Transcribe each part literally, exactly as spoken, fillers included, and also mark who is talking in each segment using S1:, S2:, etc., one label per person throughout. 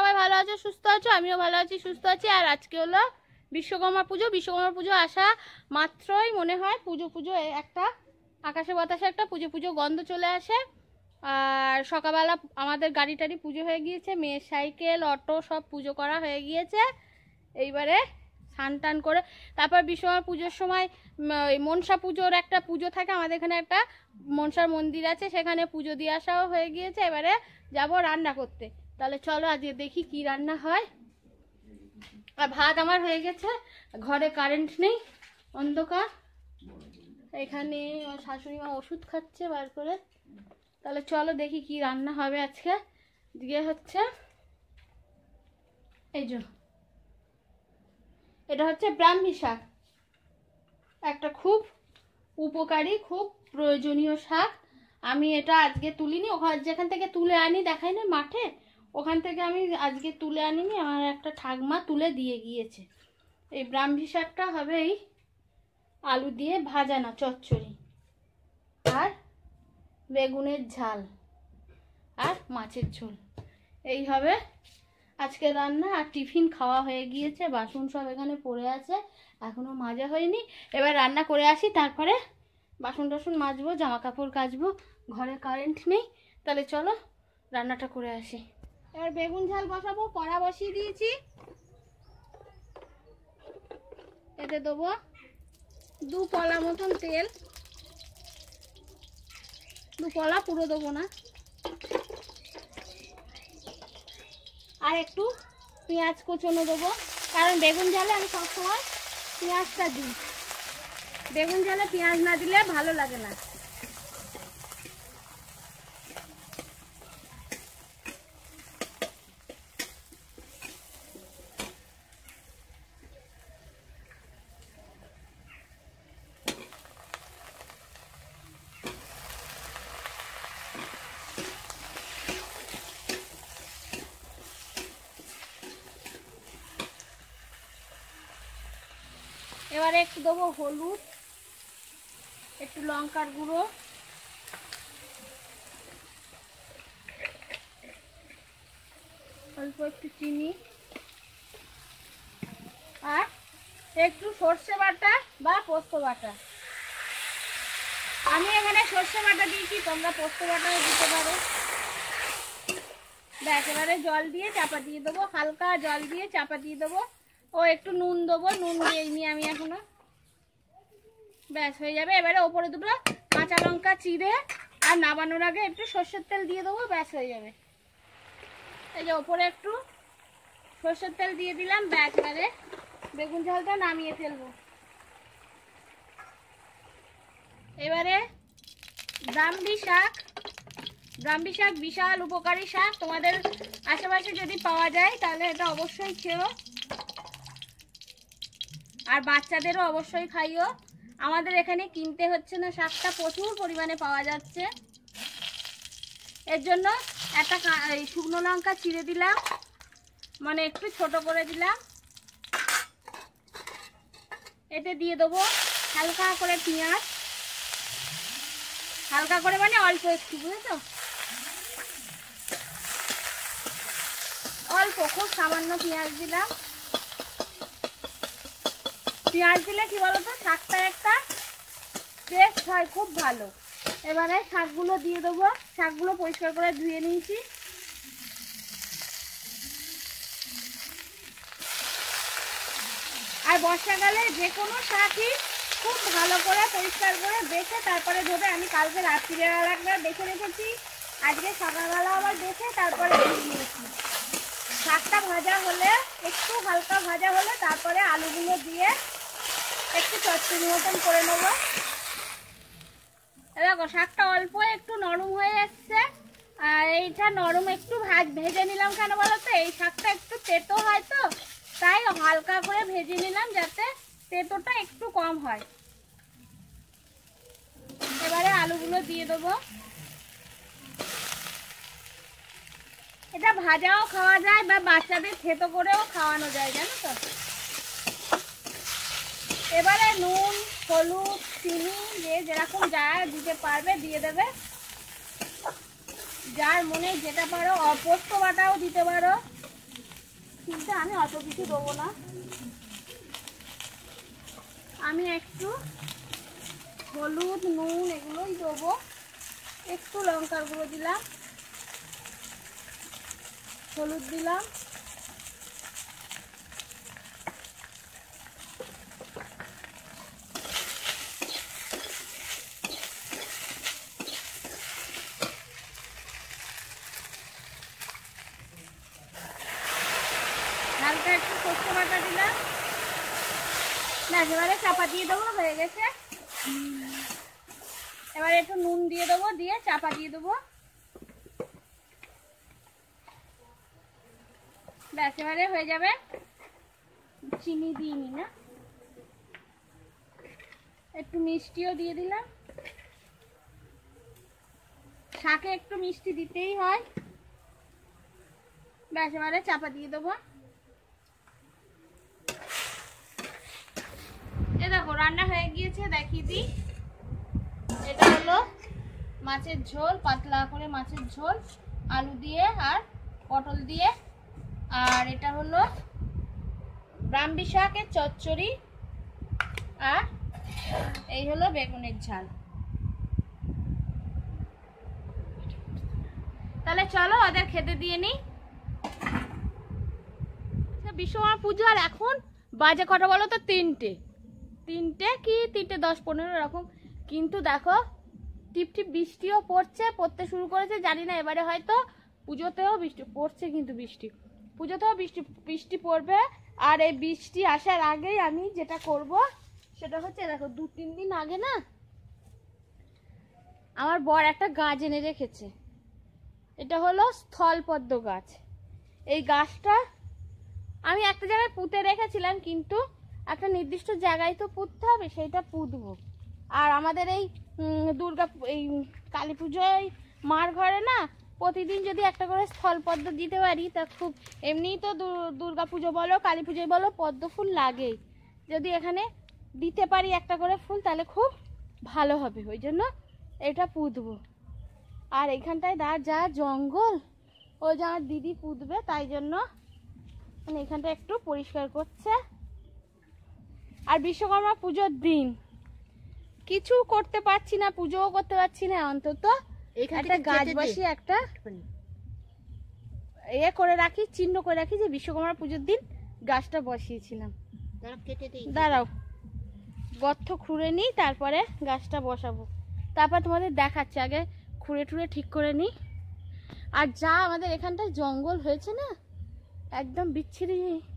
S1: সবাই ভালো আছো, সুস্থ আছো, আমিও ভালো আছি, সুস্থ আছি। আর আজকে হলো বিশ্বকর্মা পুজো। বিশ্বকর্মা পুজো আসা মাত্রই মনে হয় পুজো পুজো একটা আকাশে বাতাসে একটা পুজো পুজো গন্ধ চলে আসে। আর সকালবেলা আমাদের গাড়ি টাড়ি পুজো হয়ে গিয়েছে, মেয়ের সাইকেল অটো সব পুজো করা হয়ে গিয়েছে। এইবারে স্নান টান করে তারপর বিশ্বকর্মা পুজোর সময় মনসা পুজোর একটা পুজো থাকে, আমাদের এখানে একটা মনসার মন্দির আছে, সেখানে পুজো দিয়ে আসাও হয়ে গিয়েছে। এবারে যাব রান্না করতে। তাহলে চলো আজকে দেখি কি রান্না হয়। আর ভাত আমার হয়ে গেছে, ঘরে কারেন্ট নেই, অন্ধকার। এখানে শাশুড়ি মা ওষুধ খাচ্ছে বার করে। তাহলে চলো দেখি কি রান্না হবে আজকে। দিয়ে হচ্ছে এই যে এটা হচ্ছে ব্রাহ্মী শাক, একটা খুব উপকারী খুব প্রয়োজনীয় শাক। আমি এটা আজকে তুলিনি, ওখানে যেখান থেকে তুলে আনি দেখাই না মাঠে, ওখান থেকে আমি আজকে তুলে আনিনি, আমার একটা ঠাকমা তুলে দিয়ে গিয়েছে। এই ব্রাহ্মী শাকটা হবে এই আলু দিয়ে ভাজা না চচ্চড়ি, আর বেগুনের ঝাল আর মাছের ঝোল, এই হবে আজকে রান্না। আর টিফিন খাওয়া হয়ে গিয়েছে, বাসন সব এখানে পড়ে আছে, এখনো মাজা হয়নি। এবার রান্না করে আসি, তারপরে বাসন টাসন মাজবো, জামা কাপড় কাচবো। ঘরে কারেন্ট নেই, তাহলে চলো রান্নাটা করে আসি। এবার বেগুন ঝাল বসাবো, কড়া বসিয়ে দিয়েছি। এতে দেবো দু পলা মতন তেল, দু পলা পুরো দেবো না। আর একটু পেঁয়াজ কুচনো দেবো, কারণ বেগুন ঝালে আমি সবসময় পেঁয়াজটা দিই, বেগুন ঝালে পেঁয়াজ না দিলে ভালো লাগে না। এবারে একটু দেবো হলুদ, একটু লঙ্কার গুঁড়ো, অল্প একটু চিনি, আর একটু সর্ষে বাটা বা পোস্ত বাটা। আমি এখানে সর্ষে বাটা দিয়েছি, তোমরা পোস্ত বাটাও দিতে পারো। একেবারে জল দিয়ে চাপা দিয়ে দেবো, হালকা জল দিয়ে চাপা দিয়ে দেবো। ও একটু নুন দেবো, নুন দিইনি আমি এখনো। ব্যাস হয়ে যাবে। এবারে ওপরে দুটো কাঁচা লঙ্কা চিড়ে আর নামানোর আগে একটু সর্ষের তেল দিয়ে দেবো, ব্যাস হয়ে যাবে। এই যে ওপরে একটু সর্ষের তেল দিয়ে দিলাম, ব্যাস। এবারে বেগুন ঝালটা নামিয়ে ফেলবো। এবারে ব্রাহ্মী শাক, ব্রাহ্মী শাক বিশাল উপকারী শাক, তোমাদের আশেপাশে যদি পাওয়া যায় তাহলে এটা অবশ্যই খেও, আর বাচ্চাদেরও অবশ্যই খাইও। আমাদের এখানে কিনতে হচ্ছে না, শাকটা প্রচুর পরিমাণে পাওয়া যাচ্ছে। এর জন্য একটা শুকনো লঙ্কা চিড়ে দিলাম, মানে একটু ছোট করে দিলাম। এতে দিয়ে দেবো হালকা করে পেঁয়াজ, হালকা করে মানে অল্প একটু, বুঝেছো, অল্প খুব সামান্য পেঁয়াজ দিলাম। পেঁয়াজ দিলে কি বলতো শাকটা একটা টেস্ট হয়, খুব ভালো। এবারে শাকগুলো দিয়ে দেবো, শাকগুলো পরিষ্কার করে ধুয়ে নিয়েছি। আর বর্ষাকালে যে কোনো শাকই খুব ভালো করে পরিষ্কার করে বেছে তারপরে ধরে, আমি কালকে রাত্রিবেলা একবার বেছে রেখেছি, আজকে সকালবেলা আবার বেছে তারপরে ধুয়ে নিয়েছি। শাকটা ভাজা হলে, একটু হালকা ভাজা হলে তারপরে আলুগুলো দিয়ে একটু চচ্চড়ি মতন করে নেবো। দেখো শাকটা অল্প একটু নরম হয়ে এসছে, আর এইটা নরম একটু ভাজ ভেজে নিলাম কেন বলো তো, এই শাকটা একটু তেতো হয় তো, তাই হালকা করে ভেজে নিলাম যাতে তেতোটা একটু কম হয়। এবারে আলুগুলো দিয়ে দেবো। এটা ভাজাও খাওয়া যায় বা বাচ্চাদের থেতো করেও খাওয়ানো যায়, জানো তো। এবারে নুন, হলুদ, চিনি যে যেরকম যা দিতে পারবে দিয়ে দেবে, যার মনে যেটা পারো। পোস্ত বাটাও দিতে পারো, মিষ্টিতে আমি অত কিছু দেবো না, আমি একটু হলুদ নুন এগুলোই দেবো, একটু লঙ্কার গুঁড়ো দিলাম, হলুদ দিলাম, হালকা একটু সর্ষে বাটা দিলাম, ব্যাস এবারে চাপা দিয়ে দেবো, হয়ে গেছে। এবারে একটু নুন দিয়ে দেবো, দিয়ে চাপা দিয়ে দেবো, ব্যাস এবারে হয়ে যাবে। চিনি দিইনি না, একটু মিষ্টিও দিয়ে দিলাম, শাকে একটু মিষ্টি দিতেই হয়, ব্যাস এবারে চাপা দিয়ে দেবো। এ দেখো রান্না হয়ে গিয়েছে, দেখিয়ে দিই। এটা হলো মাছের ঝোল, পাতলা করে মাছের ঝোল আলু দিয়ে আর পটল দিয়ে, আর এটা হলো ব্রাহ্মী শাকের চচ্চড়ি, আর এই হলো বেগুনের ঝাল। তাহলে চলো ওদের খেতে দিয়ে নিই। বিশ্বকর্মা পুজো আর এখন বাজে কটা বলো তো? তিনটে তিনটে কি তিনটে দশ পনেরো এরকম, কিন্তু দেখো টিপ টিপ বৃষ্টিও পড়ছে, পড়তে শুরু করেছে। জানি না এবারে হয়তো পুজোতেও বৃষ্টি পড়ছে, কিন্তু বৃষ্টি পুজোতেও বৃষ্টি বৃষ্টি পড়বে। আর এই বৃষ্টি আসার আগেই আমি যেটা করব সেটা হচ্ছে, দেখো দু তিন দিন আগে না আমার বর একটা গাছ এনে রেখেছে, এটা হলো স্থলপদ্ম গাছ। এই গাছটা আমি একটা জায়গায় পুঁতে রেখেছিলাম, কিন্তু একটা নির্দিষ্ট জায়গায় তো পুঁততে হবে, সেইটা পুঁতবো। আর আমাদের এই দুর্গা এই কালী পুজোয় মার ঘরে না প্রতিদিন যদি একটা করে স্থলপদ্ম দিতে পারি তা খুব, এমনিই তো দুর্গা পুজো বলো কালী পুজোয় বলো পদ্ম ফুল লাগেই, যদি এখানে দিতে পারি একটা করে ফুল তাহলে খুব ভালো হবে, ওই জন্য এটা পুঁতবো। আর এইখানটায় দা যা জঙ্গল, ওই যে আমার দিদি পুঁতবে, তাই জন্য মানে এখানটা একটু পরিষ্কার করছে। আর বিশ্বকর্মা পুজোর দিন কিছু করতে পারছি না, পুজোও করতে পারছি না, অন্তত একটা গাছ বসিয়ে একটা এ করে রাখি, চিহ্ন করে রাখি যে বিশ্বকর্মা পুজোর দিন গাছটা বসিয়েছিলাম। দাঁড়াও গর্ত খুঁড়ে নিই, তারপরে গাছটা বসাবো, তারপর তোমাদের দেখাচ্ছি। আগে খুঁড়ে টুড়ে ঠিক করে নিই। আর যা আমাদের এখানটায় জঙ্গল হয়েছে না, একদম বিচ্ছিরি।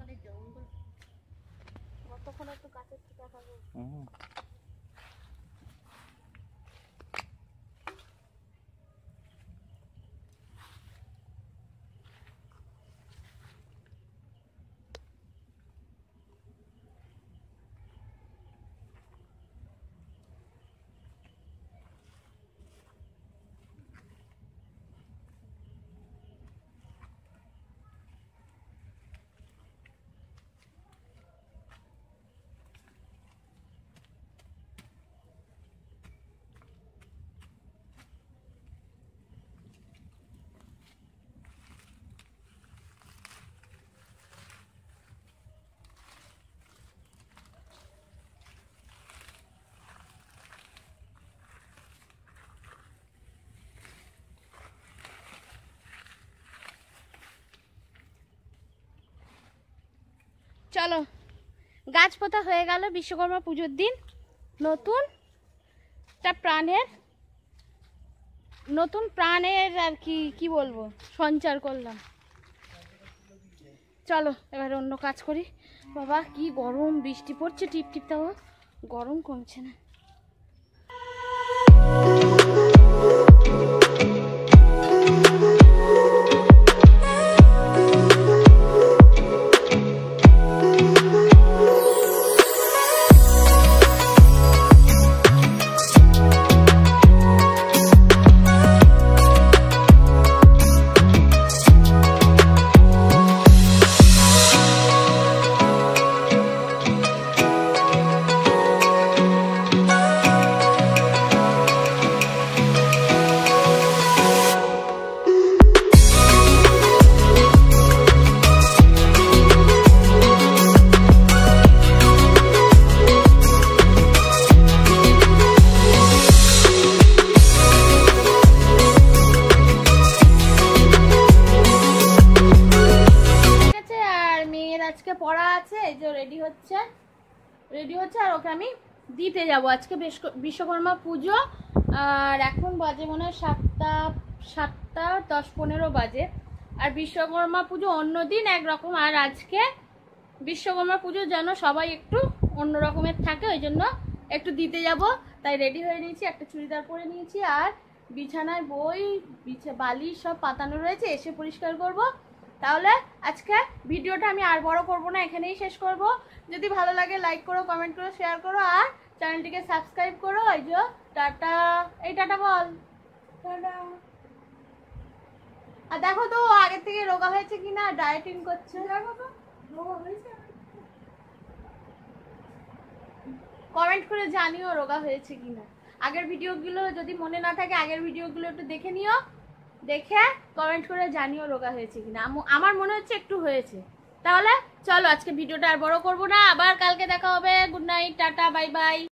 S1: চলো গাছ পোতা হয়ে গেল বিশ্বকর্মা পুজোর দিন। নতুন একটা প্রাণের নতুন প্রাণের আর কি কি বলবো সঞ্চার করলাম। চলো এবার অন্য কাজ করি। বাবা কি গরম, বৃষ্টি পড়ছে টিপ টিপ, তাও গরম কমছে না। আজকে পড়া আছে, এই যে রেডি হচ্ছে রেডি হচ্ছে আর ওকে আমি দিতে যাব। আজকে বিশ্বকর্মা পুজো, আর এখন বাজে মনে হয় সাতটা সাতটা দশ পনেরো বাজে। আর বিশ্বকর্মা পুজো অন্য দিন একরকম, আর আজকে বিশ্বকর্মা পুজো যেন সবাই একটু অন্য রকমের থাকে, ওই জন্য একটু দিতে যাব, তাই রেডি হয়ে নিয়েছি। একটা চুড়িদার পরে নিয়েছি, আর বিছানায় বই বিছা বালি সব পাতানো রয়েছে, এসে পরিষ্কার করব। তাহলে আজকে ভিডিওটা আমি আর বড় করব না, এখানেই শেষ করব। যদি ভালো লাগে লাইক করো, কমেন্ট করো, শেয়ার করো, আর চ্যানেলটিকে সাবস্ক্রাইব করো। এই যে টাটা, এই টাটা বল, টাটা। আর দেখো তো আগের থেকে রোগা হয়েছে কিনা, ডায়েটিং করছে। কমেন্ট করে জানিও রোগা হয়েছে কিনা। আগের ভিডিওগুলো যদি মনে না থাকে, আগের ভিডিওগুলো একটু দেখে নিও, দেখে কমেন্ট করে জানিও রোগা হয়েছে কিনা। আমার মনে হচ্ছে একটু হয়েছে। তাহলে চলো আজকে ভিডিওটা আর বড় করবো না, আবার কালকে দেখা হবে। Good night, tata, bye by.